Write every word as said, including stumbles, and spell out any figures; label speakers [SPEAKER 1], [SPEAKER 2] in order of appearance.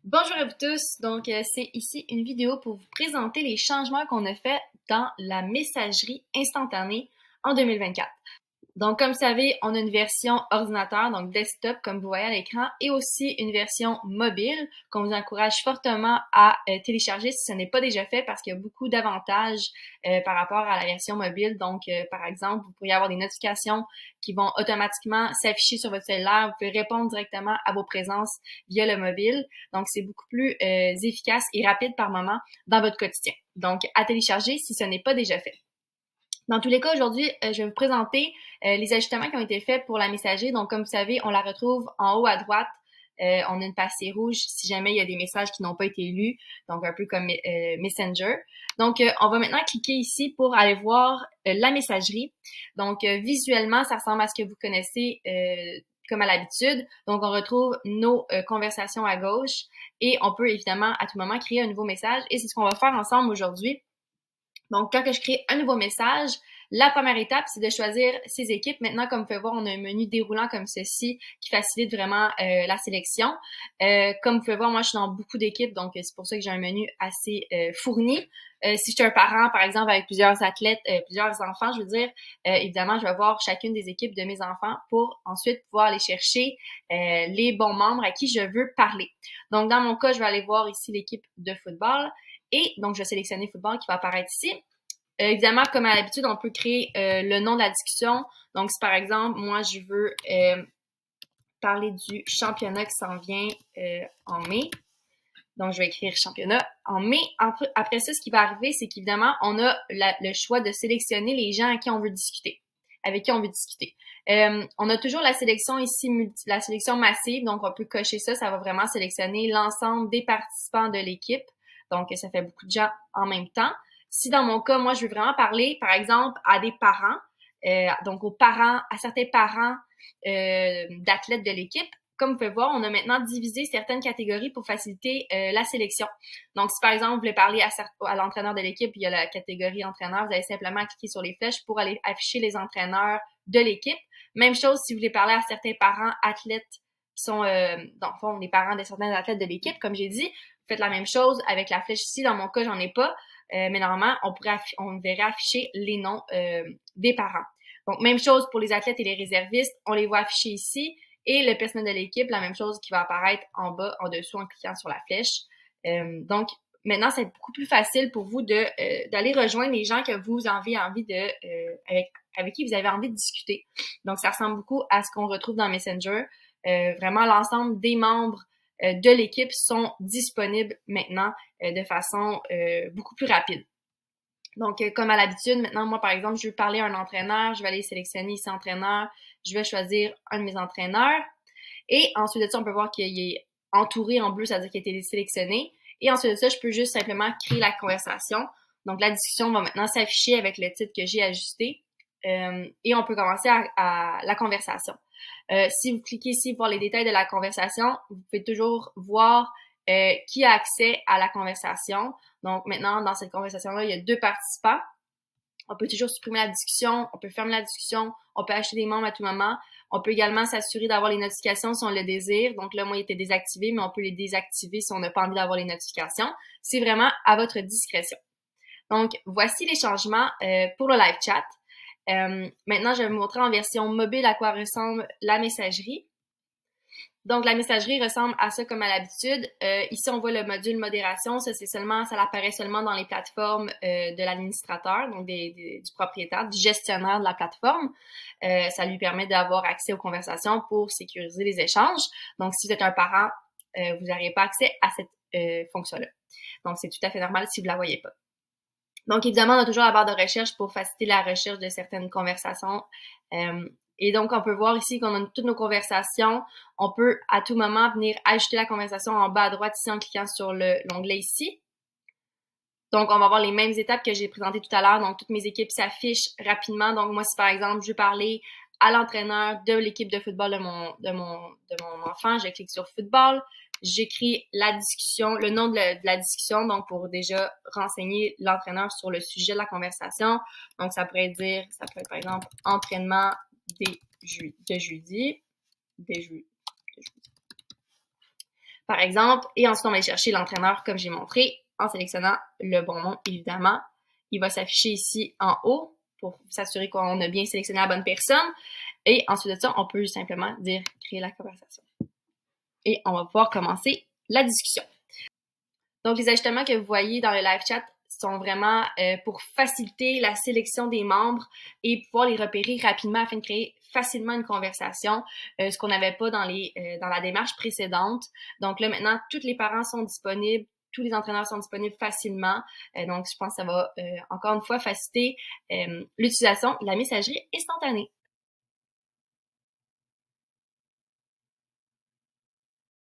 [SPEAKER 1] Bonjour à vous tous, donc euh, c'est ici une vidéo pour vous présenter les changements qu'on a fait dans la messagerie instantanée en deux mille vingt-quatre. Donc comme vous savez, on a une version ordinateur, donc desktop comme vous voyez à l'écran, et aussi une version mobile qu'on vous encourage fortement à euh, télécharger si ce n'est pas déjà fait parce qu'il y a beaucoup d'avantages euh, par rapport à la version mobile. Donc euh, par exemple, vous pourriez avoir des notifications qui vont automatiquement s'afficher sur votre cellulaire, vous pouvez répondre directement à vos présences via le mobile. Donc c'est beaucoup plus euh, efficace et rapide par moment dans votre quotidien. Donc à télécharger si ce n'est pas déjà fait. Dans tous les cas, aujourd'hui, euh, je vais vous présenter euh, les ajustements qui ont été faits pour la messagerie. Donc, comme vous savez, on la retrouve en haut à droite. Euh, on a une passée rouge si jamais il y a des messages qui n'ont pas été lus, donc un peu comme euh, Messenger. Donc, euh, on va maintenant cliquer ici pour aller voir euh, la messagerie. Donc, euh, visuellement, ça ressemble à ce que vous connaissez euh, comme à l'habitude. Donc, on retrouve nos euh, conversations à gauche et on peut évidemment à tout moment créer un nouveau message. Et c'est ce qu'on va faire ensemble aujourd'hui. Donc, quand je crée un nouveau message, la première étape, c'est de choisir ses équipes. Maintenant, comme vous pouvez voir, on a un menu déroulant comme ceci qui facilite vraiment euh, la sélection. Euh, comme vous pouvez voir, moi, je suis dans beaucoup d'équipes, donc c'est pour ça que j'ai un menu assez euh, fourni. Euh, si je suis un parent, par exemple, avec plusieurs athlètes, euh, plusieurs enfants, je veux dire, euh, évidemment, je vais voir chacune des équipes de mes enfants pour ensuite pouvoir aller chercher euh, les bons membres à qui je veux parler. Donc, dans mon cas, je vais aller voir ici l'équipe de football. Et donc, je vais sélectionner football qui va apparaître ici. Euh, évidemment, comme à l'habitude, on peut créer euh, le nom de la discussion. Donc, si par exemple, moi, je veux euh, parler du championnat qui s'en vient euh, en mai. Donc, je vais écrire championnat en mai. Après, après ça, ce qui va arriver, c'est qu'évidemment, on a la, le choix de sélectionner les gens à qui on veut discuter, avec qui on veut discuter. Euh, on a toujours la sélection ici, multi, la sélection massive. Donc, on peut cocher ça. Ça va vraiment sélectionner l'ensemble des participants de l'équipe. Donc, ça fait beaucoup de gens en même temps. Si dans mon cas, moi, je veux vraiment parler, par exemple, à des parents, euh, donc aux parents, à certains parents euh, d'athlètes de l'équipe, comme vous pouvez voir, on a maintenant divisé certaines catégories pour faciliter euh, la sélection. Donc, si par exemple, vous voulez parler à, à l'entraîneur de l'équipe, il y a la catégorie entraîneur, vous allez simplement cliquer sur les flèches pour aller afficher les entraîneurs de l'équipe. Même chose si vous voulez parler à certains parents athlètes qui sont, euh, dans le fond, les parents de certains athlètes de l'équipe, comme j'ai dit, vous faites la même chose avec la flèche ici. Dans mon cas, j'en ai pas, euh, mais normalement, on pourrait on verrait afficher les noms euh, des parents. Donc, même chose pour les athlètes et les réservistes, on les voit afficher ici. Et le personnel de l'équipe, la même chose qui va apparaître en bas, en dessous, en cliquant sur la flèche. Euh, donc, maintenant, c'est beaucoup plus facile pour vous de euh, d'aller rejoindre les gens que vous avez envie de euh, avec avec qui vous avez envie de discuter. Donc, ça ressemble beaucoup à ce qu'on retrouve dans Messenger. Euh, vraiment, l'ensemble des membres euh, de l'équipe sont disponibles maintenant euh, de façon euh, beaucoup plus rapide. Donc, euh, comme à l'habitude, maintenant, moi, par exemple, je veux parler à un entraîneur, je vais aller sélectionner ici entraîneur, je vais choisir un de mes entraîneurs. Et ensuite de ça, on peut voir qu'il est entouré en bleu, c'est-à-dire qu'il a été sélectionné. Et ensuite de ça, je peux juste simplement créer la conversation. Donc, la discussion va maintenant s'afficher avec le titre que j'ai ajusté. Euh, et on peut commencer à, à la conversation. Euh, si vous cliquez ici pour voir les détails de la conversation, vous pouvez toujours voir euh, qui a accès à la conversation. Donc maintenant, dans cette conversation-là, il y a deux participants. On peut toujours supprimer la discussion, on peut fermer la discussion, on peut acheter des membres à tout moment. On peut également s'assurer d'avoir les notifications si on le désire. Donc là, moi, il était désactivé, mais on peut les désactiver si on n'a pas envie d'avoir les notifications. C'est vraiment à votre discrétion. Donc, voici les changements euh, pour le live chat. Euh, maintenant, je vais vous montrer en version mobile à quoi ressemble la messagerie. Donc, la messagerie ressemble à ça comme à l'habitude. Euh, ici, on voit le module modération. Ça, c'est seulement, ça apparaît seulement dans les plateformes euh, de l'administrateur, donc des, des, du propriétaire, du gestionnaire de la plateforme. Euh, ça lui permet d'avoir accès aux conversations pour sécuriser les échanges. Donc, si vous êtes un parent, euh, vous n'aurez pas accès à cette euh, fonction-là. Donc, c'est tout à fait normal si vous la voyez pas. Donc, évidemment, on a toujours la barre de recherche pour faciliter la recherche de certaines conversations. Euh, et donc, on peut voir ici qu'on a toutes nos conversations. On peut, à tout moment, venir ajouter la conversation en bas à droite ici en cliquant sur l'onglet ici. Donc, on va voir les mêmes étapes que j'ai présentées tout à l'heure. Donc, toutes mes équipes s'affichent rapidement. Donc, moi, si par exemple, je veux parler à l'entraîneur de l'équipe de football de mon, de, mon, de mon enfant, je clique sur football. J'écris la discussion, le nom de la, de la discussion, donc pour déjà renseigner l'entraîneur sur le sujet de la conversation. Donc, ça pourrait dire, ça pourrait être par exemple entraînement des ju de jeudi, des ju de jeudi. par exemple, et ensuite on va aller chercher l'entraîneur comme j'ai montré en sélectionnant le bon nom, évidemment. Il va s'afficher ici en haut pour s'assurer qu'on a bien sélectionné la bonne personne. Et ensuite de ça, on peut simplement dire créer la conversation. Et on va pouvoir commencer la discussion. Donc, les ajustements que vous voyez dans le live chat sont vraiment euh, pour faciliter la sélection des membres et pouvoir les repérer rapidement afin de créer facilement une conversation, euh, ce qu'on n'avait pas dans les euh, dans la démarche précédente. Donc là, maintenant, tous les parents sont disponibles, tous les entraîneurs sont disponibles facilement. Euh, donc, je pense que ça va euh, encore une fois faciliter euh, l'utilisation de la messagerie instantanée.